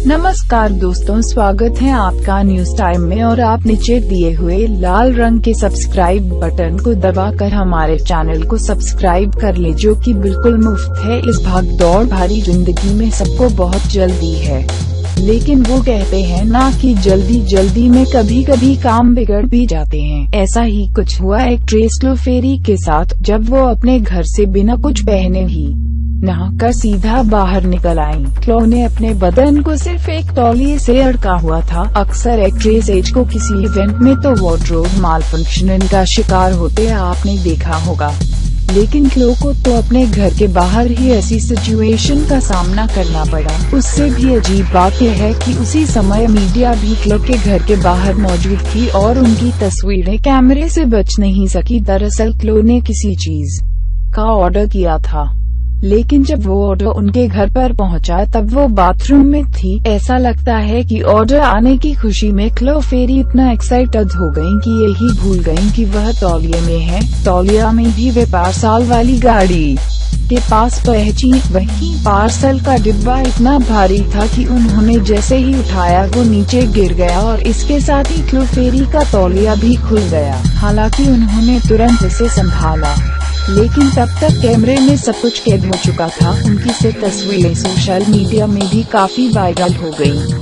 नमस्कार दोस्तों, स्वागत है आपका न्यूज टाइम में। और आप नीचे दिए हुए लाल रंग के सब्सक्राइब बटन को दबाकर हमारे चैनल को सब्सक्राइब कर ले, जो कि बिल्कुल मुफ्त है। इस भागदौड़ भरी जिंदगी में सबको बहुत जल्दी है, लेकिन वो कहते हैं ना कि जल्दी जल्दी में कभी कभी काम बिगड़ भी जाते हैं। ऐसा ही कुछ हुआ एक्ट्रेस क्लो फेरी के साथ, जब वो अपने घर से बिना कुछ पहने ही नहाकर सीधा बाहर निकल आई। क्लो ने अपने बदन को सिर्फ एक तौलिए से अड़का हुआ था। अक्सर एक्ट्रेस एज को किसी इवेंट में तो वार्डरोब मालफंक्शनिंग का शिकार होते आपने देखा होगा, लेकिन क्लो को तो अपने घर के बाहर ही ऐसी सिचुएशन का सामना करना पड़ा। उससे भी अजीब बात यह है कि उसी समय मीडिया भी क्लो के घर के बाहर मौजूद थी और उनकी तस्वीरें कैमरे से बच नहीं सकी। दरअसल क्लो ने किसी चीज का ऑर्डर किया था, लेकिन जब वो ऑर्डर उनके घर पर पहुंचा तब वो बाथरूम में थी। ऐसा लगता है कि ऑर्डर आने की खुशी में क्लो फेरी इतना एक्साइटेड हो गयी कि यही भूल गयी कि वह तौलिए में है। तौलिया में भी वे पार्सल वाली गाड़ी के पास पहुंची। वहीं पार्सल का डिब्बा इतना भारी था कि उन्होंने जैसे ही उठाया वो नीचे गिर गया और इसके साथ ही क्लो फेरी का तौलिया भी खुल गया। हालांकि उन्होंने तुरंत इसे संभाला, लेकिन तब तक कैमरे में सब कुछ कैद हो चुका था। उनकी से तस्वीरें सोशल मीडिया में भी काफी वायरल हो गयी।